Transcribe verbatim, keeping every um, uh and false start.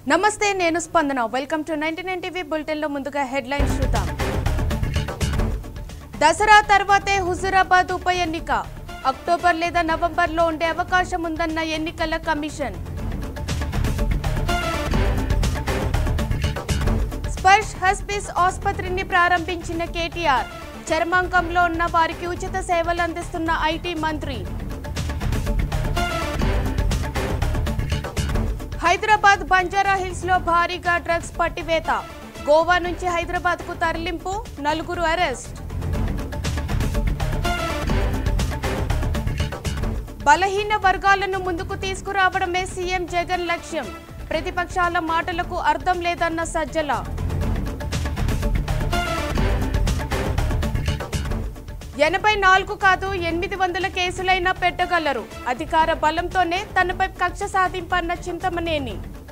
నమస్తే నేను Spandana welcome to ninety nine TV bulletin లో ముందుగా హెడ్లైన్స్ చూద్దాం. దసరా తర్వాతే హుజూరాబాద్ ఉప ఎన్నిక అక్టోబర్ లేదా నవంబర్ లో ఉండే అవకాశం ఉందన్న ఎన్నికల కమిషన్. స్పర్శ్ హాస్పిస్ ఆసుపత్రిని ప్రారంభించిన కేటీఆర్ చర్మాంకంలో ఉన్న వారికి ఉచిత సేవలు అందిస్తున్న ఐటీ మంత్రి. హైదరాబాద్ బంజారా హిల్స్ లో భారీగా డ్రగ్స్ పట్టివేత గోవా నుంచి హైదరాబాద్ కు తరలింపు నలుగురు అరెస్ట్. బలహీన వర్గాలను ముందుకు తీసుకురావడమే సీఎం జగన్ లక్ష్యం ప్రతిపక్షాల మాటలకు అర్థం లేదన్న సజ్జల. ఎనభై నాలుగు కాదు ఎనిమిది వందల కేసులైనా పెట్టగలరు అధికార బలంతోనే తనపై కక్ష సాధింపన్న చింతమనేని.